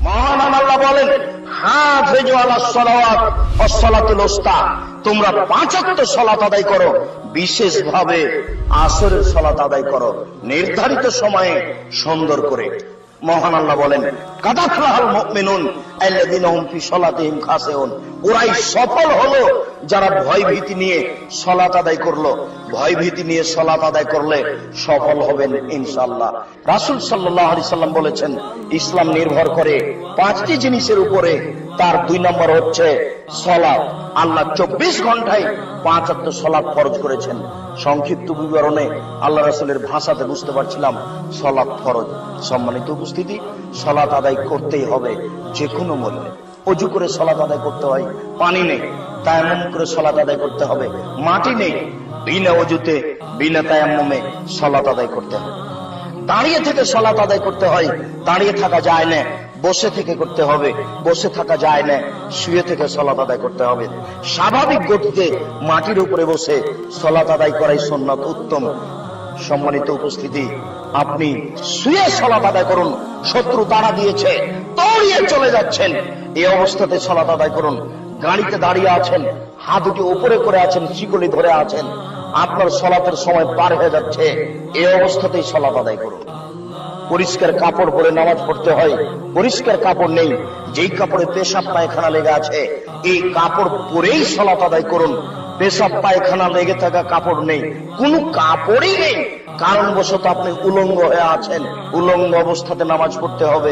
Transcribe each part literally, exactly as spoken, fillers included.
মহান আল্লাহ বলেন, হাফিজু আলাস সালাওয়াত ওয়াস সালাতুল উস্তা, তোমরা পাঁচ ওয়াক্ত সালাত আদায় করো, বিশেষভাবে আসরের সালাত আদায় করো নির্ধারিত সময়ে সুন্দর করে। মহান আল্লাহ বলেন, কাদ আফলাহাল মুমিনুন আল্লাযীনা হুম ফি সালাতিহিম খাশিউন, ওরাই সফল হলো যারা ভয় ভীতি নিয়ে সালাত আদায় করলো। ভয় ভীতি নিয়ে সালাত আদায় করলে সফল হবেন ইনশাআল্লাহ। রাসূল সাল্লাল্লাহু আলাইহি সাল্লাম বলেছেন, ইসলাম নির্ভর করে পাঁচটি জিনিসের উপরে, তার দুই নম্বর হচ্ছে সালাত। আল্লাহ চব্বিশ ঘন্টায় পাঁচ ওয়াক্ত সালাত ফরজ করেছেন। সংক্ষিপ্ত বিবরণে আল্লাহ রাসূলের ভাষাতে বুঝতে পারছিলাম সালাত ফরজ। সম্মানিত উপস্থিতি, সালাত আদায় করতেই হবে যে কোনো মূল্যে। ওযু করে সালাত আদায় করতে হয়, পানি নেই, তায়াম্মুম করে সালাত আদায় করতে হবে, মাটি নেই, বিনা ওযুতে বিনা তায়াম্মুমে সালাত আদায় করতে হবে। দাঁড়িয়ে থেকে সালাত আদায় করতে হয়, দাঁড়িয়ে থাকা যায় না, বসে থেকে করতে হবে, বসে থাকা যায় না, শুয়ে থেকে সালাত আদায় করতে হবে। স্বাভাবিক গতিতে মাটির উপরে বসে সালাত আদায় করাই সুন্নাত, উত্তম। সম্মানিত উপস্থিতি, আপনি শুয়ে সালাত আদায় করুন। শত্রু তাড়া দিয়েছে, দৌড়িয়ে চলে যাচ্ছেন, এই অবস্থাতে সালাত আদায় করুন। গাড়িতে দাঁড়িয়ে আছেন, হাত দুটি উপরে করে আছেন, শিকলি ধরে আছেন, আপনার সালাতের সময় পার হয়ে যাচ্ছে, এই অবস্থাতেই সালাত আদায় করুন। পরিষ্কার কাপড় পরে নামাজ পড়তে হয়, পরিষ্কার কাপড় নেই, যেই কাপড়ে পেশাব পায়খানা লেগে আছে এই কাপড় পরেই সালাত আদায় করুন। পেশাব পায়খানা লেগে থাকা কাপড় নেই, কোনো কাপড়ই নেই, কারণবশত আপনি উলঙ্গ হয়ে আছেন, উলঙ্গ অবস্থাতে নামাজ পড়তে হবে,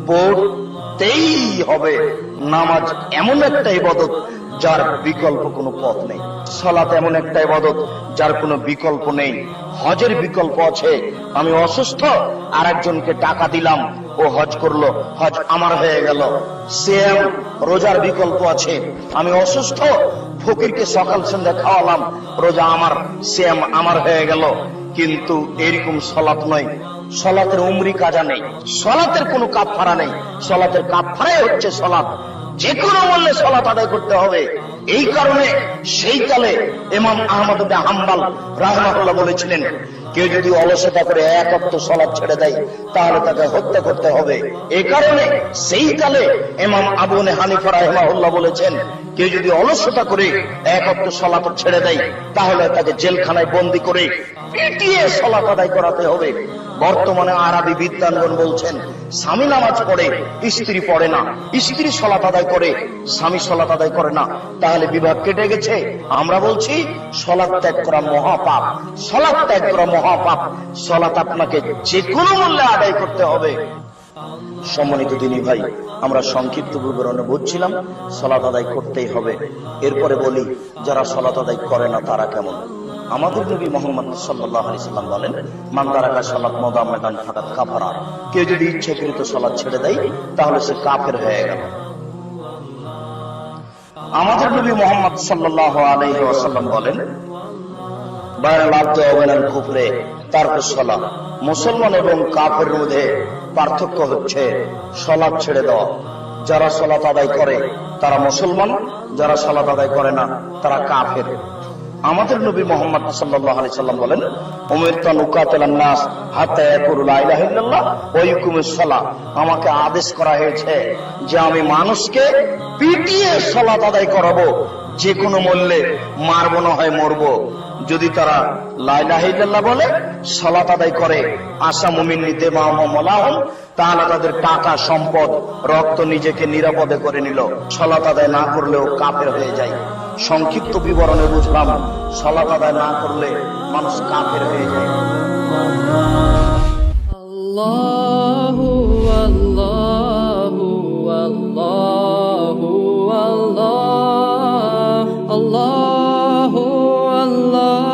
পড়তেই হবে। নামাজ এমন একটা ইবাদত যার বিকল্প কোনো পথ নেই। সালাত এমন একটা ইবাদত যার কোনো বিকল্প নেই। হজের বিকল্প আছে, আমি অসুস্থ আর একজনকে টাকা দিলাম, ও হজ করলো, হজ আমার হয়ে গেল। সিয়াম রোজার বিকল্প আছে, আমি অসুস্থ, ফকিরকে সকাল সন্ধ্যা খাওয়ালাম, রোজা আমার, সিয়াম আমার হয়ে গেল। কিন্তু এরকম সালাত নয়, সালাতের উমরি কাজা নেই, সালাতের কোনো কাফারা নেই, সালাতের কাফারাই হচ্ছে সালাত। যে কোনো মূল্যে সালাত আদায় করতে হবে। এই কারণে সেই কালে ইমাম আহমদ ইবনে হাম্বল রাহিমাহুল্লাহ বলেছিলেন, কেউ যদি অলসতা করে এক ওয়াক্ত সালাত ছেড়ে দেয় তাহলে তাকে হত্যা করতে হবে। এই কারণে সেই কালে ইমাম আবু হানিফা রাহিমাহুল্লাহ বলেছেন, কেউ যদি অলসতা করে এক ওয়াক্ত সালাত ছেড়ে দেয় তাহলে তাকে জেলখানায় বন্দী করে পিটিয়ে সালাত আদায় করাতে হবে। বর্তমানে আরবি বিদ্বানগণ বলছেন, স্বামী নামাজ পড়ে, স্ত্রী পড়ে না, স্ত্রী সালাত আদায় করে, স্বামী সালাত আদায় করে না, তাহলে বিভাগ কেটে গেছে। আমরা বলছি সালাত ত্যাগ করা মহাপাপ, সালাত ত্যাগ করা মহাপাপ। সালাত আপনাকে যে কোনো মূল্যে আদায় করতে হবে। সম্মানিত দিনী ভাই, আমরা সংক্ষিপ্ত বিবরণে বুঝছিলাম সালাত আদায় করতেই হবে। এরপরে বলি, যারা সালাত আদায় করে না তারা কেমন? আমাদের নবী মুহাম্মদ সাল্লাল্লাহু আলাইহি সাল্লাম বলেন, মান তারাকা সালাত মুদাম্মাদান ফাকাত কাফারা, কেউ যদি ইচ্ছাকৃত সালাত ছেড়ে দেয় তাহলে সে কাফের হয়ে গেল। আমাদের নবী মুহাম্মদ সাল্লাল্লাহু আলাইহি ওয়াসাল্লাম বলেন, বাইনাল আবদি ওয়া বাইনাল কুফরি তারকুস সালাত, মুসলমান এবং কাফেরের মধ্যে পার্থক্য হচ্ছে সালাত ছেড়ে দেওয়া। যারা সালাত আদায় করে তারা মুসলমান, যারা সালাত আদায় করে না তারা কাফের। আমাদের নবী মুহাম্মদ সাল্লাল্লাহু আলাইহি সাল্লাম বলেন, উমিরতু আন উকাতিলান নাস হাত্তা ইয়াকুলু লা ইলাহা ইল্লাল্লাহ ওয়া ইউকিমুস সালাহ, আমাকে আদেশ করা হয়েছে যে আমি মানুষকে পিটিয়ে সালাত আদায় করাবো, যে কোনো মূল্যে, মারবো না হয় মরবো। যদি তারা লা ইলাহা ইল্লাল্লাহ বলে, সালাত আদায় করে, আশা মুমিন নিতে মাহমুলাহম, তাহলে তাদের টাকা, সম্পদ, রক্ত নিজেকে নিরাপদে করে নিল। সালাত আদায় না করলেও কাফের হয়ে যায়। সংক্ষিপ্ত বিবরণে বুঝলাম, সালাত আদায় না করলে মানুষ কাফের হয়ে যায়। আল্লাহু আল্লাহু আল্লাহু আল্লাহ, আল্লাহু আল্লাহ।